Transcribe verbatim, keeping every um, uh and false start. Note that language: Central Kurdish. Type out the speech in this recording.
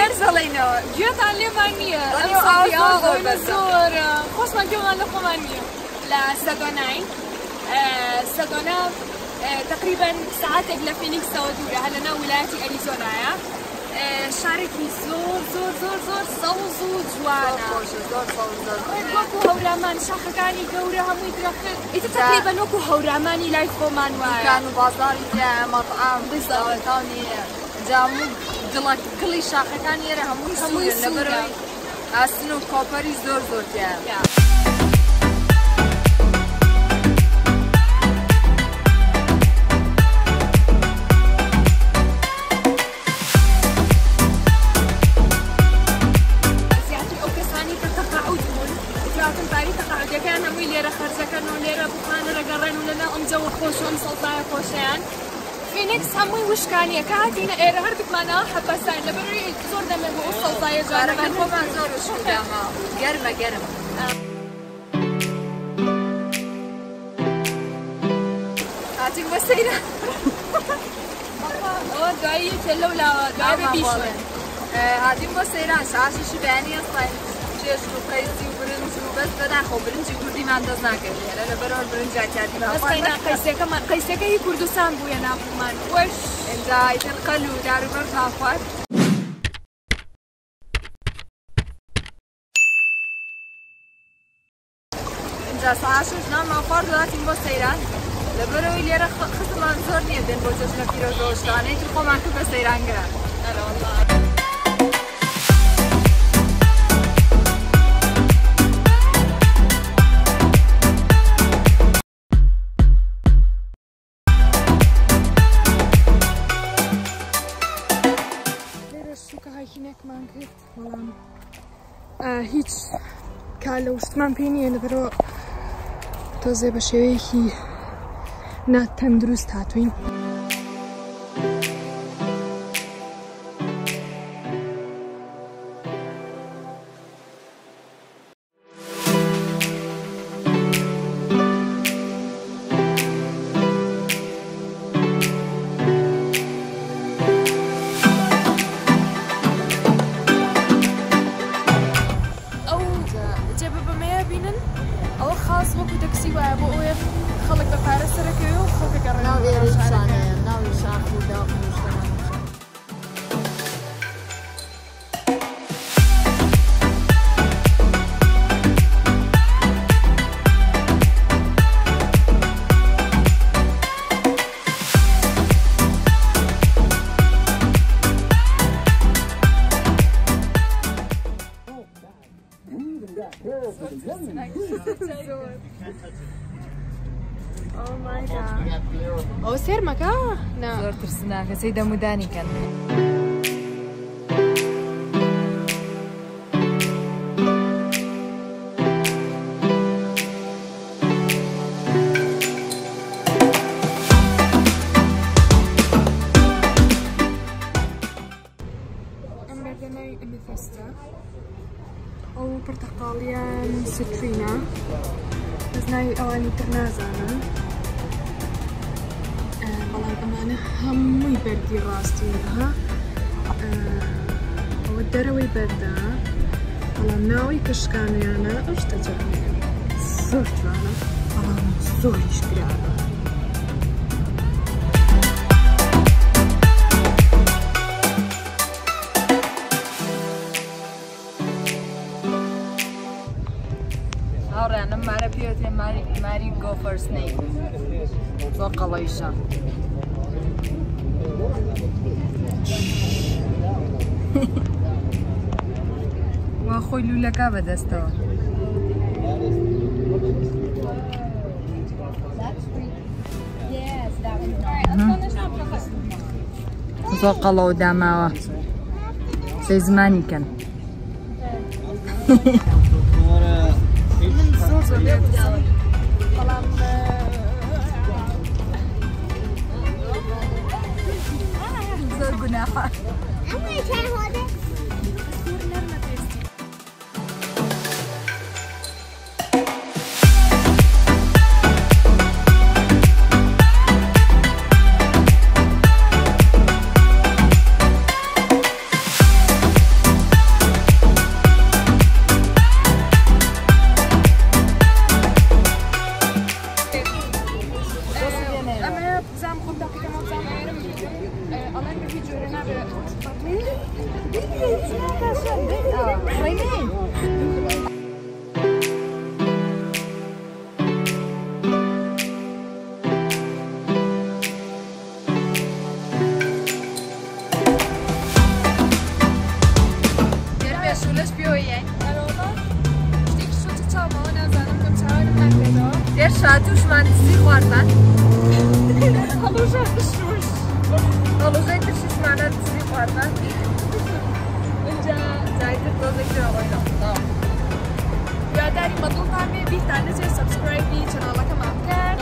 هەرزەڵێنەوە گوێتان لێمان نییە زۆر خۆشمان گوێمان لە خۆمان نییە لە سەدۆنای سەدۆنا تقریبا ساعتێک لە فینیکسەوە دوورە هە لەناو ویلایەتی ئەریزۆنایە شارێکی زۆر زۆر زۆر زۆر سەوز و جوانە وەکو هەورامان شاخەکانی گەورە هەمووی درەخت ئیتر تقریبا وەکو هەورامانی لای خۆمان وایە دوکان و بازاری مەطعام ڕێستۆرانتانی جامو دڵک کڵی شاخەکان ئێرە هەمووی هەمووی لەبەرەوەی ئاسن و کۆپەری زۆر زۆر تیایە فینیکس هەمووی وشکانیە کە هاتیینە ئێرە هەردووکمانەوە حەبەسان لەبەروی زۆر دەمێ بۆ ئەو سەڵتایە جارەکان خۆمان زۆر وشکداما گەرمە گەرم هاتین بە سەیرە ئەوە دوایی تێ لەو لاوە دوای ببیشن هاتین بۆ سەیران شاشیشی بەیانی ئەسڵین چێشت و قەیزی و برنج و بەس بەداخۆ برنجی کوردیمان دەست ناکەوێت لێرە لەبەرەوە برنجاتیاتیمان قەیسەکەی کوردستان بووە ناومان وەش اینجا ئیتر قەل و داروبەر ناخوات اینجا سەعاشش نامان خوارد و هاتین بۆ سەیران لەبەرەوەی لێرە خزمان زۆر نییە دێن بۆ جەژنە پیرۆزەوەشتانەی تر خۆمان کرد بە سەیرانگران هایکینێکمان کرد بەڵام هیچ کار لە وشتمان پێی نییە لەبەرەوە تۆزێ بە شێوەیەکی ناتەندروست هاتووین خەڵک بە پارە سەرەکەوێ و خەڵکەکە ڕێناوێرشانەیە ناوی شاخ و داخ ئەو سێرمەکە زۆر ترسناکە سەی دەمودانی کەن ئەم بەردەناوی ئەمەفەستە ئەو پرتەقاڵیان سترینە بەس ناوی ئەوانی تر نازانم بەڵام ئەمانە هەمووی بەردی ڕاستیەها ئەوە دەرەوەی بەردە بەڵام ناوی کشکانیانە ئەو شتە جوانەیە زۆر جوانە بەڵام زۆریش گرانە هاوڕێنم مارە پێوتێ ماری گۆفەر سنەیک زۆر قەڵەیشە وا خۆی لولەکە بەدەستەوە زۆر قەڵە و داماوە سەی زمانی کەن بەڵام زۆر گوناحە رينين شولش بیایی در شاتوش من سی خوردن هلوجه دشوش هلوجه دشوش من سی خوردن اینجا زایده دوزه که آقاینا یاداری مطلوب همه بیتانه چه سبسکرایبی چنالا که مام کرد